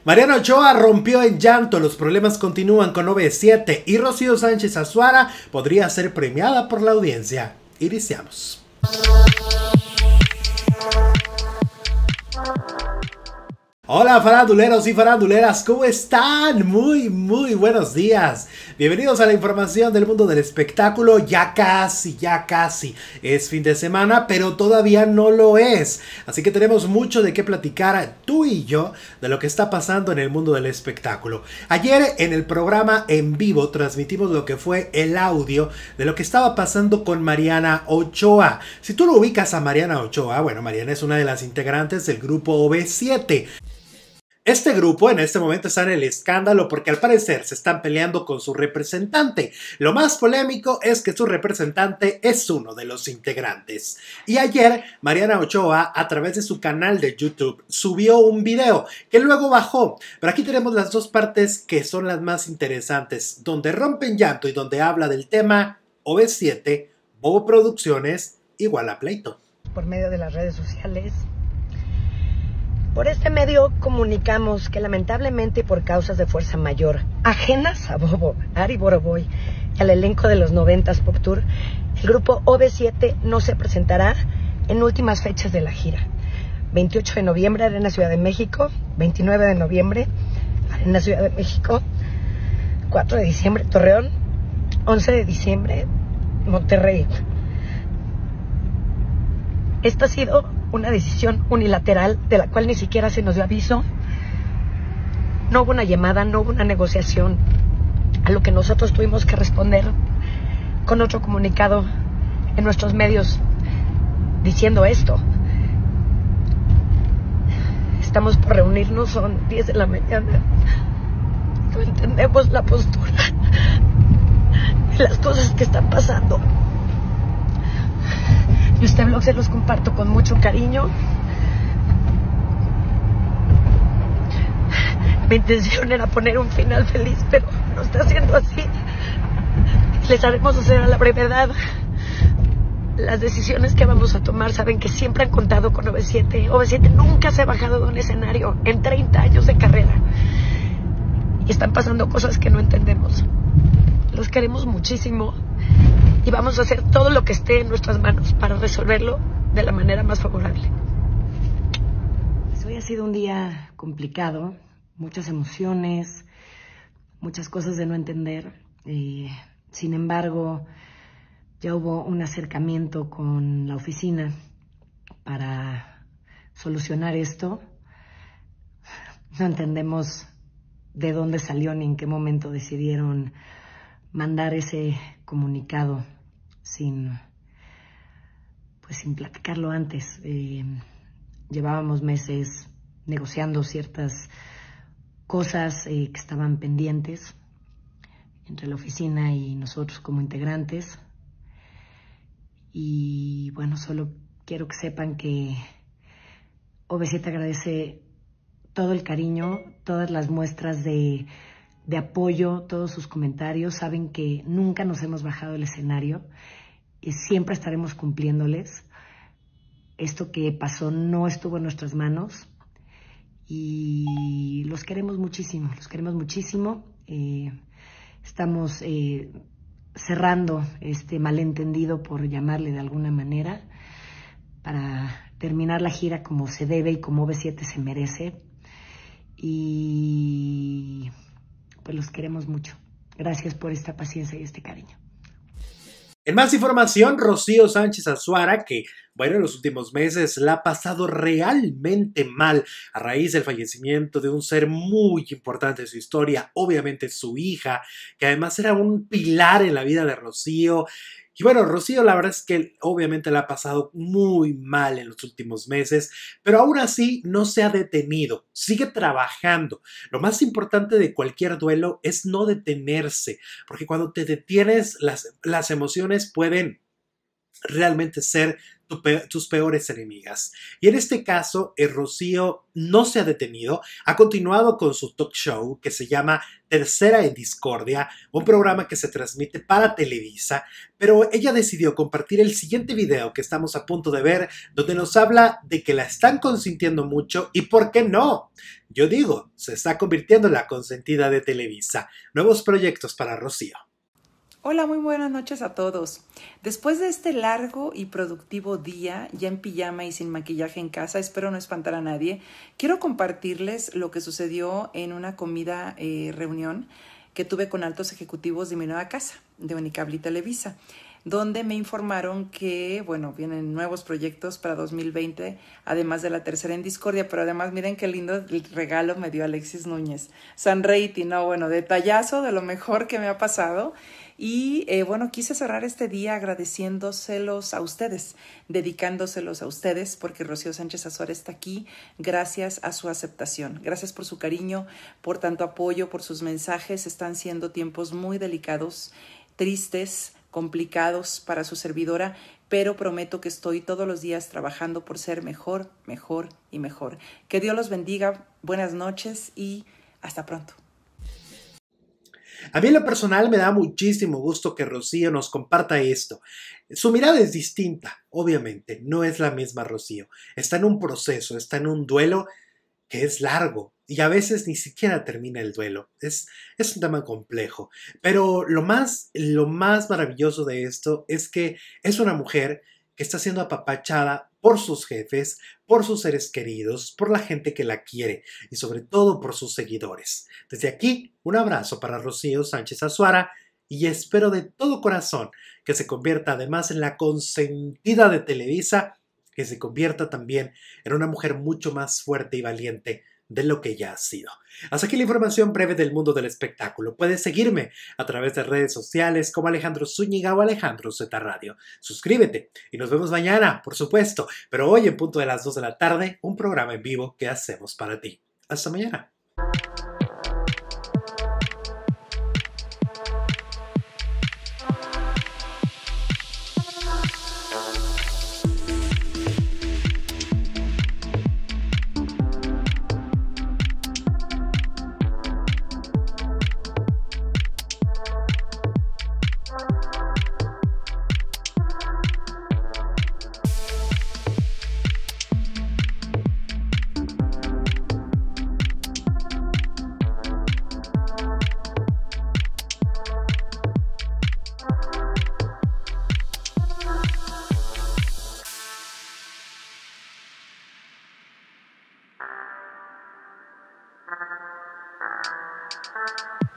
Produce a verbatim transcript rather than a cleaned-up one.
Mariana Ochoa rompió en llanto, los problemas continúan con O V siete y Rocío Sánchez Azuara podría ser premiada por la audiencia. Iniciamos. Hola faranduleros y faranduleras, ¿cómo están? Muy, muy buenos días. Bienvenidos a la información del mundo del espectáculo. Ya casi, ya casi es fin de semana, pero todavía no lo es. Así que tenemos mucho de qué platicar tú y yo de lo que está pasando en el mundo del espectáculo. Ayer en el programa en vivo transmitimos lo que fue el audio de lo que estaba pasando con Mariana Ochoa. Si tú lo ubicas a Mariana Ochoa, bueno, Mariana es una de las integrantes del grupo O V siete. Este grupo en este momento está en el escándalo porque al parecer se están peleando con su representante. Lo más polémico es que su representante es uno de los integrantes. Y ayer Mariana Ochoa a través de su canal de YouTube subió un video que luego bajó. Pero aquí tenemos las dos partes que son las más interesantes, donde rompen llanto y donde habla del tema O V siete, Bobo Producciones igual a pleito. Por medio de las redes sociales. Por este medio comunicamos que lamentablemente por causas de fuerza mayor, ajenas a Bobo, Ari Boroboy y al elenco de los noventas Pop Tour, el grupo O V siete no se presentará en últimas fechas de la gira. veintiocho de noviembre, Arena Ciudad de México, veintinueve de noviembre, Arena Ciudad de México, cuatro de diciembre, Torreón, once de diciembre, Monterrey. Esta ha sido una decisión unilateral de la cual ni siquiera se nos dio aviso. No hubo una llamada, no hubo una negociación, a lo que nosotros tuvimos que responder con otro comunicado en nuestros medios diciendo esto. Estamos por reunirnos, son diez de la mañana. No entendemos la postura de las cosas que están pasando. Y este blog se los comparto con mucho cariño. Mi intención era poner un final feliz, pero no está siendo así. Les haremos hacer a la brevedad las decisiones que vamos a tomar. Saben que siempre han contado con O V siete. O V siete nunca se ha bajado de un escenario en treinta años de carrera. Y están pasando cosas que no entendemos. Los queremos muchísimo. Y vamos a hacer todo lo que esté en nuestras manos para resolverlo de la manera más favorable. Hoy ha sido un día complicado, muchas emociones, muchas cosas de no entender. Eh, sin embargo, ya hubo un acercamiento con la oficina para solucionar esto. No entendemos de dónde salió ni en qué momento decidieron mandar ese comunicado sin, pues sin platicarlo antes. Eh, llevábamos meses negociando ciertas cosas eh, que estaban pendientes entre la oficina y nosotros como integrantes. Y bueno, solo quiero que sepan que O V siete agradece todo el cariño, todas las muestras de de apoyo, todos sus comentarios. Saben que nunca nos hemos bajado del escenario y siempre estaremos cumpliéndoles. Esto que pasó no estuvo en nuestras manos y los queremos muchísimo, los queremos muchísimo. Eh, estamos eh, cerrando este malentendido, por llamarle de alguna manera, para terminar la gira como se debe y como O V siete se merece. Y pues los queremos mucho. Gracias por esta paciencia y este cariño. En más información, Rocío Sánchez Azuara, que bueno, en los últimos meses la ha pasado realmente mal a raíz del fallecimiento de un ser muy importante en su historia, obviamente su hija, que además era un pilar en la vida de Rocío. Y bueno, Rocío la verdad es que obviamente la ha pasado muy mal en los últimos meses, pero aún así no se ha detenido, sigue trabajando. Lo más importante de cualquier duelo es no detenerse, porque cuando te detienes las, las emociones pueden realmente ser tu pe tus peores enemigas. Y en este caso, el Rocío no se ha detenido, ha continuado con su talk show que se llama Tercera en Discordia, un programa que se transmite para Televisa, pero ella decidió compartir el siguiente video que estamos a punto de ver, donde nos habla de que la están consintiendo mucho y ¿por qué no? Yo digo, se está convirtiendo en la consentida de Televisa. Nuevos proyectos para Rocío. Hola, muy buenas noches a todos. Después de este largo y productivo día, ya en pijama y sin maquillaje en casa, espero no espantar a nadie, quiero compartirles lo que sucedió en una comida eh, reunión que tuve con altos ejecutivos de mi nueva casa, de Unicable y Televisa, donde me informaron que, bueno, vienen nuevos proyectos para dos mil veinte, además de la Tercera en Discordia, pero además miren qué lindo regalo me dio Alexis Núñez. San Reiti, no, bueno, detallazo de lo mejor que me ha pasado. Y eh, bueno, quise cerrar este día agradeciéndoselos a ustedes, dedicándoselos a ustedes, porque Rocío Sánchez Azuara está aquí gracias a su aceptación. Gracias por su cariño, por tanto apoyo, por sus mensajes. Están siendo tiempos muy delicados, tristes, complicados para su servidora, pero prometo que estoy todos los días trabajando por ser mejor, mejor y mejor. Que Dios los bendiga, buenas noches y hasta pronto. A mí en lo personal me da muchísimo gusto que Rocío nos comparta esto. Su mirada es distinta, obviamente, no es la misma Rocío. Está en un proceso, está en un duelo que es largo y a veces ni siquiera termina el duelo. Es, es un tema complejo, pero lo más, lo más maravilloso de esto es que es una mujer que está siendo apapachada por sus jefes, por sus seres queridos, por la gente que la quiere y sobre todo por sus seguidores. Desde aquí, un abrazo para Rocío Sánchez Azuara y espero de todo corazón que se convierta además en la consentida de Televisa, que se convierta también en una mujer mucho más fuerte y valiente de lo que ya ha sido. Hasta aquí la información breve del mundo del espectáculo. Puedes seguirme a través de redes sociales como Alejandro Zúñiga o Alejandro Z Radio. Suscríbete y nos vemos mañana, por supuesto, pero hoy en punto de las dos de la tarde, un programa en vivo que hacemos para ti. Hasta mañana. Thank you.